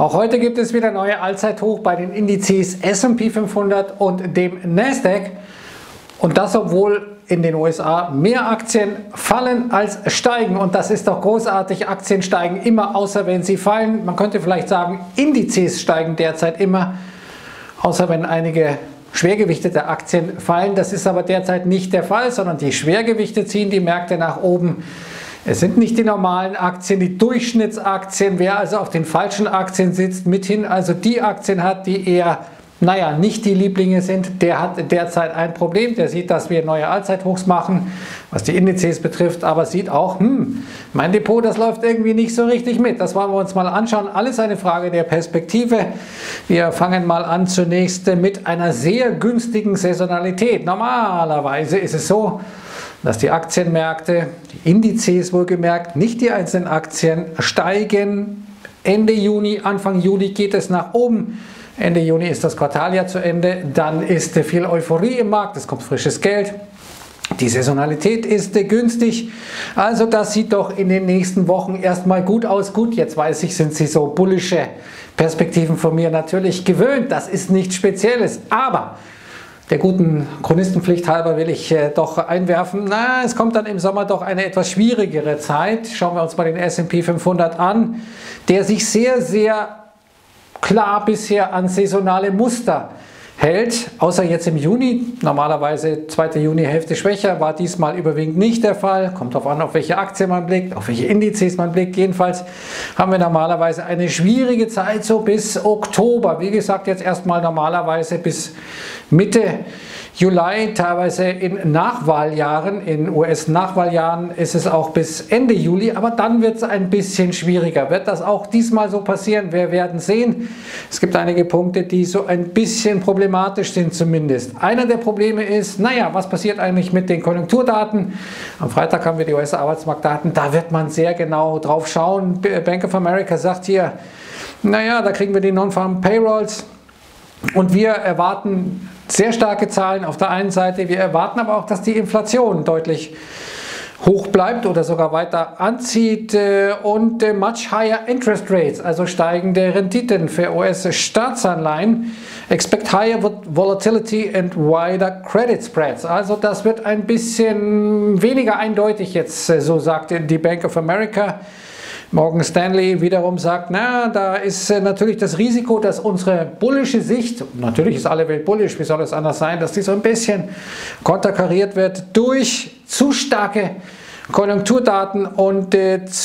Auch heute gibt es wieder neue Allzeithoch bei den Indizes S&P 500 und dem Nasdaq. Und das, obwohl in den USA mehr Aktien fallen als steigen. Und das ist doch großartig. Aktien steigen immer, außer wenn sie fallen. Man könnte vielleicht sagen, Indizes steigen derzeit immer, außer wenn einige schwergewichtete Aktien fallen. Das ist aber derzeit nicht der Fall, sondern die Schwergewichte ziehen die Märkte nach oben. Es sind nicht die normalen Aktien, die Durchschnittsaktien. Wer also auf den falschen Aktien sitzt, mithin also die Aktien hat, die eher, naja, nicht die Lieblinge sind, der hat derzeit ein Problem. Der sieht, dass wir neue Allzeithochs machen, was die Indizes betrifft, aber sieht auch, mein Depot, das läuft irgendwie nicht so richtig mit. Das wollen wir uns mal anschauen. Alles eine Frage der Perspektive. Wir fangen mal an zunächst mit einer sehr günstigen Saisonalität. Normalerweise ist es so, dass die Aktienmärkte, die Indizes wohlgemerkt, nicht die einzelnen Aktien, steigen. Ende Juni, Anfang Juli geht es nach oben. Ende Juni ist das Quartal ja zu Ende. Dann ist viel Euphorie im Markt, es kommt frisches Geld. Die Saisonalität ist günstig. Also das sieht doch in den nächsten Wochen erstmal gut aus. Gut, jetzt weiß ich, sind Sie so bullische Perspektiven von mir natürlich gewöhnt. Das ist nichts Spezielles. Aber der guten Chronistenpflicht halber will ich doch einwerfen, es kommt dann im Sommer doch eine etwas schwierigere Zeit. Schauen wir uns mal den S&P 500 an, der sich sehr, sehr klar bisher an saisonale Muster hält, außer jetzt im Juni. Normalerweise zweite Junihälfte schwächer, war diesmal überwiegend nicht der Fall. Kommt darauf an, auf welche Aktie man blickt, auf welche Indizes man blickt. Jedenfalls haben wir normalerweise eine schwierige Zeit so bis Oktober. Wie gesagt, jetzt erstmal normalerweise bis Mitte Juli, teilweise in Nachwahljahren, in US-Nachwahljahren ist es auch bis Ende Juli, aber dann wird es ein bisschen schwieriger. Wird das auch diesmal so passieren? Wir werden sehen. Es gibt einige Punkte, die so ein bisschen problematisch sind zumindest. Einer der Probleme ist, was passiert eigentlich mit den Konjunkturdaten? Am Freitag haben wir die US-Arbeitsmarktdaten, da wird man sehr genau drauf schauen. Bank of America sagt hier, da kriegen wir die Non-Farm Payrolls und wir erwarten sehr starke Zahlen auf der einen Seite. Wir erwarten aber auch, dass die Inflation deutlich hoch bleibt oder sogar weiter anzieht und much higher interest rates, also steigende Renditen für US-Staatsanleihen. Expect higher volatility and wider credit spreads. Also das wird ein bisschen weniger eindeutig jetzt, so sagt die Bank of America. Morgan Stanley wiederum sagt, da ist natürlich das Risiko, dass unsere bullische Sicht, natürlich ist alle Welt bullisch, wie soll es anders sein, dass die so ein bisschen konterkariert wird durch zu starke Konjunkturdaten und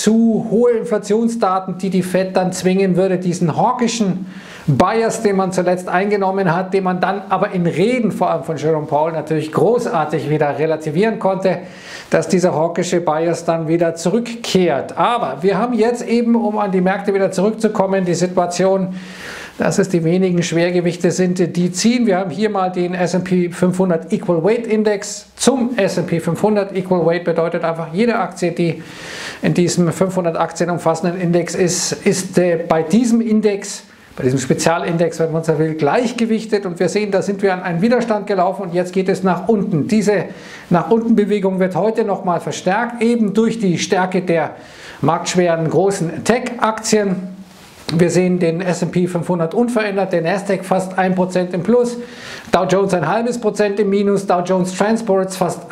zu hohe Inflationsdaten, die Fed dann zwingen würde, diesen hawkischen Bias, den man zuletzt eingenommen hat, den man dann aber in Reden, vor allem von Jerome Powell, natürlich großartig wieder relativieren konnte, dass dieser hawkische Bias dann wieder zurückkehrt. Aber wir haben jetzt eben, um an die Märkte wieder zurückzukommen, die Situation, dass es die wenigen Schwergewichte sind, die ziehen. Wir haben hier mal den S&P 500 Equal Weight Index zum S&P 500. Equal Weight bedeutet einfach, jede Aktie, die in diesem 500 Aktien umfassenden Index ist bei diesem Index, bei diesem Spezialindex, wenn man so will, gleichgewichtet, und wir sehen, da sind wir an einen Widerstand gelaufen und jetzt geht es nach unten. Diese nach unten Bewegung wird heute nochmal verstärkt, eben durch die Stärke der marktschweren großen Tech-Aktien. Wir sehen den S&P 500 unverändert, den Nasdaq fast 1% im Plus, Dow Jones 0,5% im Minus, Dow Jones Transports fast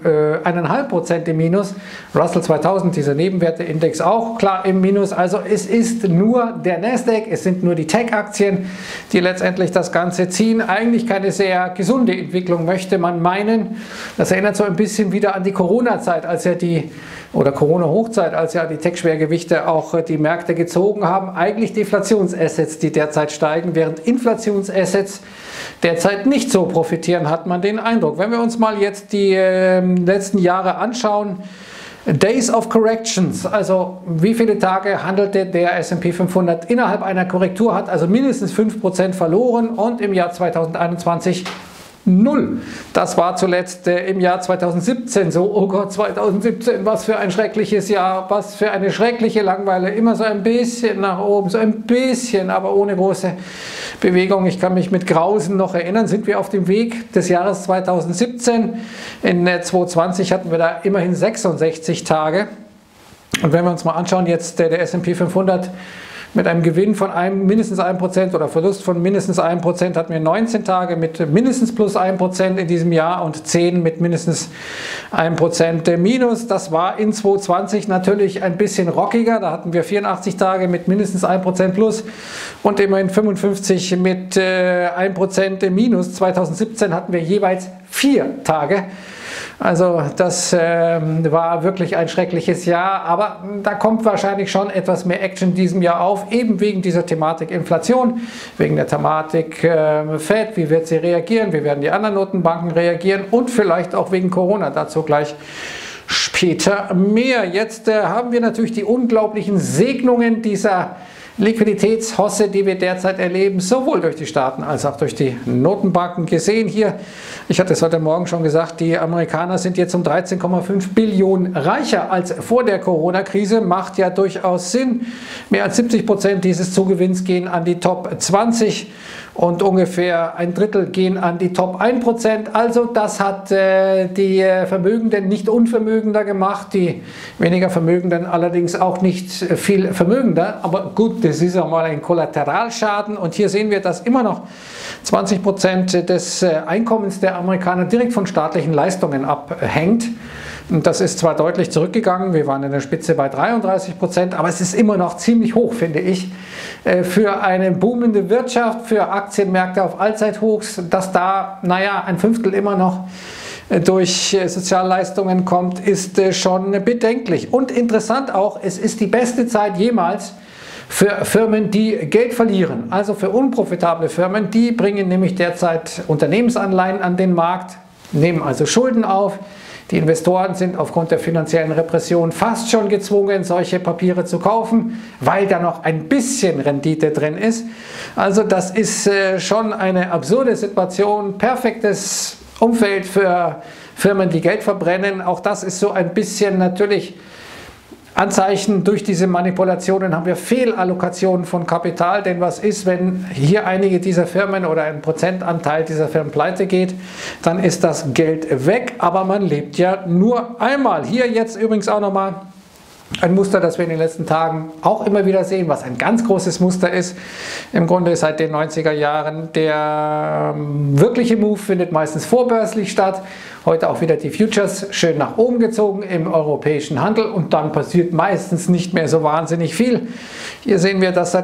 1,5% im Minus, Russell 2000, dieser Nebenwerteindex, auch klar im Minus. Also es ist nur der Nasdaq, es sind nur die Tech-Aktien, die letztendlich das Ganze ziehen. Eigentlich keine sehr gesunde Entwicklung, möchte man meinen. Das erinnert so ein bisschen wieder an die Corona-Zeit, Corona-Hochzeit, als ja die Tech-Schwergewichte auch die Märkte gezogen haben. Eigentlich Deflationsassets, die derzeit steigen, während Inflationsassets derzeit nicht so profitieren, hat man den Eindruck. Wenn wir uns mal jetzt die letzten Jahre anschauen, Days of Corrections, also wie viele Tage handelte der S&P 500 innerhalb einer Korrektur, hat also mindestens 5% verloren, und im Jahr 2021 0. Das war zuletzt im Jahr 2017 so. Oh Gott, 2017, was für ein schreckliches Jahr, was für eine schreckliche Langeweile. Immer so ein bisschen nach oben, so ein bisschen, aber ohne große Bewegung. Ich kann mich mit Grausen noch erinnern, sind wir auf dem Weg des Jahres 2017. In 2020 hatten wir da immerhin 66 Tage. Und wenn wir uns mal anschauen, jetzt der S&P 500 Mit einem Gewinn von mindestens 1% oder Verlust von mindestens 1% hatten wir 19 Tage mit mindestens plus 1% in diesem Jahr und 10 mit mindestens 1% minus. Das war in 2020 natürlich ein bisschen rockiger. Da hatten wir 84 Tage mit mindestens 1% plus und immerhin 55 mit 1% minus. 2017 hatten wir jeweils 4 Tage. Also das war wirklich ein schreckliches Jahr, aber da kommt wahrscheinlich schon etwas mehr Action in diesem Jahr auf, eben wegen dieser Thematik Inflation, wegen der Thematik Fed, wie wird sie reagieren, wie werden die anderen Notenbanken reagieren und vielleicht auch wegen Corona, dazu gleich später mehr. Jetzt haben wir natürlich die unglaublichen Segnungen dieser Liquiditätshosse, die wir derzeit erleben, sowohl durch die Staaten als auch durch die Notenbanken gesehen hier. Ich hatte es heute Morgen schon gesagt, die Amerikaner sind jetzt um 13,5 Billionen reicher als vor der Corona-Krise. Macht ja durchaus Sinn. Mehr als 70% dieses Zugewinns gehen an die Top 20 und ungefähr ein Drittel gehen an die Top 1%. Also das hat die Vermögenden nicht unvermögender gemacht, die weniger Vermögenden allerdings auch nicht viel vermögender. Aber gut, das ist auch mal ein Kollateralschaden und hier sehen wir, dass immer noch 20% des Einkommens der Amerikaner direkt von staatlichen Leistungen abhängt. Und das ist zwar deutlich zurückgegangen, wir waren in der Spitze bei 33%, aber es ist immer noch ziemlich hoch, finde ich, für eine boomende Wirtschaft, für Aktienmärkte auf Allzeithochs, dass da, naja, ein Fünftel immer noch durch Sozialleistungen kommt, ist schon bedenklich. Und interessant auch, es ist die beste Zeit jemals für Firmen, die Geld verlieren, also für unprofitable Firmen, die bringen nämlich derzeit Unternehmensanleihen an den Markt, nehmen also Schulden auf. Die Investoren sind aufgrund der finanziellen Repression fast schon gezwungen, solche Papiere zu kaufen, weil da noch ein bisschen Rendite drin ist. Also das ist schon eine absurde Situation, perfektes Umfeld für Firmen, die Geld verbrennen. Auch das ist so ein bisschen natürlich Anzeichen, durch diese Manipulationen haben wir Fehlallokationen von Kapital, denn was ist, wenn hier einige dieser Firmen oder ein Prozentanteil dieser Firmen pleite geht, dann ist das Geld weg, aber man lebt ja nur einmal. Hier jetzt übrigens auch nochmal ein Muster, das wir in den letzten Tagen auch immer wieder sehen, was ein ganz großes Muster ist. Im Grunde seit den 90er Jahren. Der wirkliche Move findet meistens vorbörslich statt. Heute auch wieder die Futures schön nach oben gezogen im europäischen Handel und dann passiert meistens nicht mehr so wahnsinnig viel. Hier sehen wir, dass seit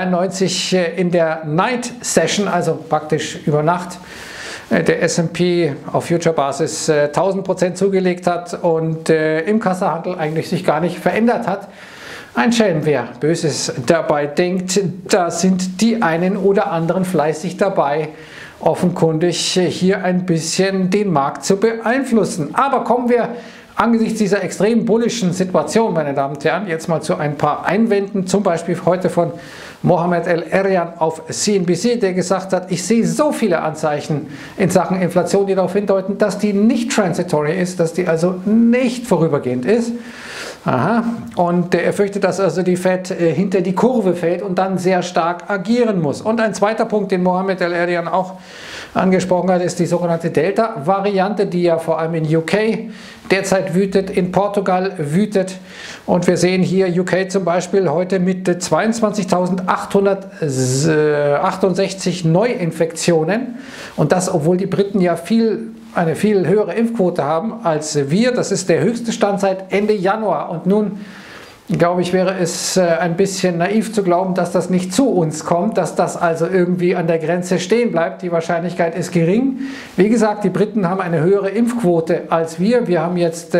1993 in der Night Session, also praktisch über Nacht, der S&P auf Future-Basis 1000% zugelegt hat und im Kassahandel eigentlich sich gar nicht verändert hat. Ein Schelm, wer Böses dabei denkt, da sind die einen oder anderen fleißig dabei, offenkundig hier ein bisschen den Markt zu beeinflussen. Aber kommen wir angesichts dieser extrem bullischen Situation, meine Damen und Herren, jetzt mal zu ein paar Einwänden, zum Beispiel heute von Mohamed El-Erian auf CNBC, der gesagt hat, ich sehe so viele Anzeichen in Sachen Inflation, die darauf hindeuten, dass die nicht transitory ist, dass die also nicht vorübergehend ist. Aha. Und er fürchtet, dass also die Fed hinter die Kurve fällt und dann sehr stark agieren muss. Und ein zweiter Punkt, den Mohamed El-Erian auch angesprochen hat, ist die sogenannte Delta-Variante, die ja vor allem in UK derzeit wütet, in Portugal wütet. Und wir sehen hier UK zum Beispiel heute mit 22.868 Neuinfektionen. Und das, obwohl die Briten ja eine viel höhere Impfquote haben als wir. Das ist der höchste Stand seit Ende Januar. Und nun, glaube ich, wäre es ein bisschen naiv zu glauben, dass das nicht zu uns kommt, dass das also irgendwie an der Grenze stehen bleibt. Die Wahrscheinlichkeit ist gering. Wie gesagt, die Briten haben eine höhere Impfquote als wir. Wir haben jetzt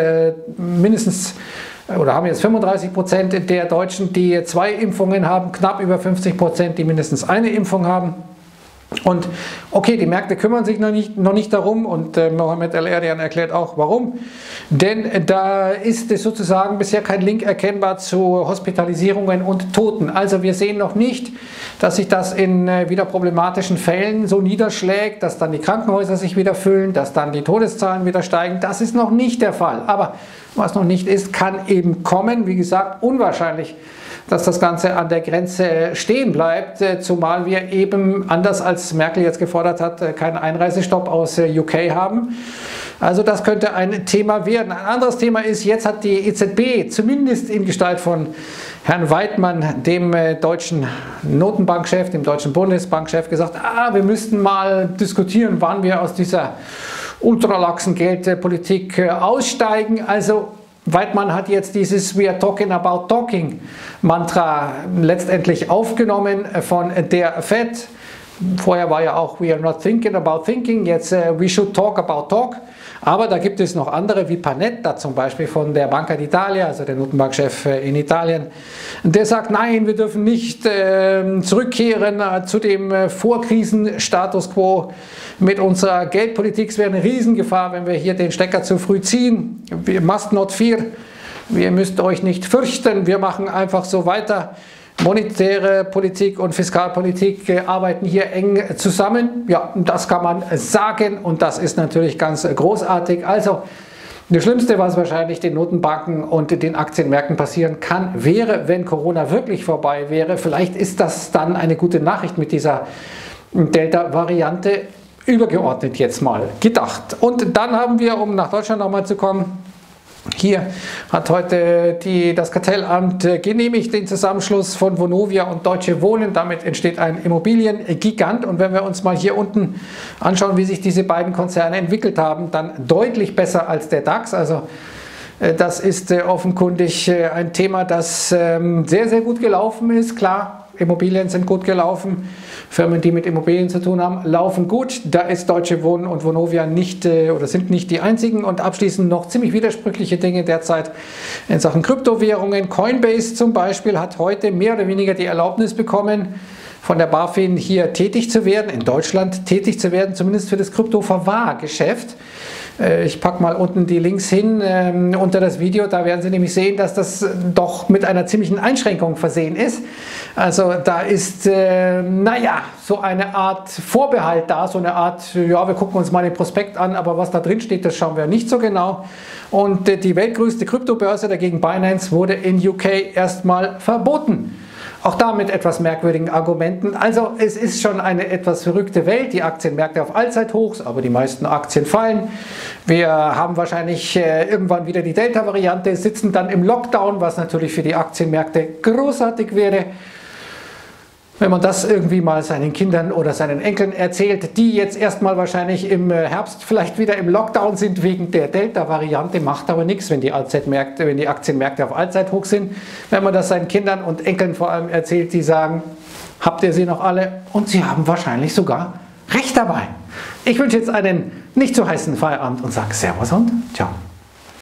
haben jetzt 35% der Deutschen, die 2 Impfungen haben, knapp über 50%, die mindestens eine Impfung haben. Und okay, die Märkte kümmern sich noch nicht darum und Mohamed El-Erian erklärt auch warum. Denn da ist es sozusagen bisher kein Link erkennbar zu Hospitalisierungen und Toten. Also wir sehen noch nicht, dass sich das in wieder problematischen Fällen so niederschlägt, dass dann die Krankenhäuser sich wieder füllen, dass dann die Todeszahlen wieder steigen. Das ist noch nicht der Fall. Aber was noch nicht ist, kann eben kommen. Wie gesagt, unwahrscheinlich, dass das Ganze an der Grenze stehen bleibt, zumal wir eben, anders als Merkel jetzt gefordert hat, keinen Einreisestopp aus UK haben. Also das könnte ein Thema werden. Ein anderes Thema ist, jetzt hat die EZB, zumindest in Gestalt von Herrn Weidmann, dem deutschen Notenbankchef, dem deutschen Bundesbankchef, gesagt, wir müssten mal diskutieren, wann wir aus dieser ultralaxen Geldpolitik aussteigen. Also Weidmann hat jetzt dieses We are talking about talking Mantra letztendlich aufgenommen von der Fed. Vorher war ja auch We are not thinking about thinking, jetzt We should talk about talk. Aber da gibt es noch andere wie Panetta zum Beispiel von der Banca d'Italia, also der Notenbankchef in Italien. Der sagt, nein, wir dürfen nicht zurückkehren zu dem Vorkrisenstatus quo mit unserer Geldpolitik. Es wäre eine Riesengefahr, wenn wir hier den Stecker zu früh ziehen. We must not fear. Ihr müsst euch nicht fürchten. Wir machen einfach so weiter. Monetäre Politik und Fiskalpolitik arbeiten hier eng zusammen. Ja, das kann man sagen und das ist natürlich ganz großartig. Also das Schlimmste, was wahrscheinlich den Notenbanken und den Aktienmärkten passieren kann, wäre, wenn Corona wirklich vorbei wäre. Vielleicht ist das dann eine gute Nachricht mit dieser Delta-Variante, übergeordnet jetzt mal gedacht. Und dann haben wir, um nach Deutschland nochmal zu kommen, hier hat heute das Kartellamt genehmigt den Zusammenschluss von Vonovia und Deutsche Wohnen. Damit entsteht ein Immobiliengigant. Und wenn wir uns mal hier unten anschauen, wie sich diese beiden Konzerne entwickelt haben, dann deutlich besser als der DAX. Also das ist offenkundig ein Thema, das sehr, sehr gut gelaufen ist. Klar, Immobilien sind gut gelaufen. Firmen, die mit Immobilien zu tun haben, laufen gut. Da ist Deutsche Wohnen und Vonovia nicht oder sind nicht die einzigen. Und abschließend noch ziemlich widersprüchliche Dinge derzeit in Sachen Kryptowährungen. Coinbase zum Beispiel hat heute mehr oder weniger die Erlaubnis bekommen, von der BaFin hier tätig zu werden, in Deutschland tätig zu werden, zumindest für das Kryptoverwahrgeschäft. Ich packe mal unten die Links hin unter das Video, da werden Sie nämlich sehen, dass das doch mit einer ziemlichen Einschränkung versehen ist. Also da ist, naja, so eine Art Vorbehalt da, so eine Art, ja, wir gucken uns mal den Prospekt an, aber was da drin steht, das schauen wir nicht so genau. Und die weltgrößte Kryptobörse, dagegen Binance, wurde in UK erstmal verboten. Auch da mit etwas merkwürdigen Argumenten. Also es ist schon eine etwas verrückte Welt. Die Aktienmärkte auf Allzeithochs, aber die meisten Aktien fallen. Wir haben wahrscheinlich irgendwann wieder die Delta-Variante, sitzen dann im Lockdown, was natürlich für die Aktienmärkte großartig wäre. Wenn man das irgendwie mal seinen Kindern oder seinen Enkeln erzählt, die jetzt erstmal wahrscheinlich im Herbst vielleicht wieder im Lockdown sind wegen der Delta-Variante, macht aber nichts, wenn die Aktienmärkte auf Allzeithoch sind. Wenn man das seinen Kindern und Enkeln vor allem erzählt, die sagen, habt ihr sie noch alle? Und sie haben wahrscheinlich sogar recht dabei. Ich wünsche jetzt einen nicht zu heißen Feierabend und sage Servus und ciao.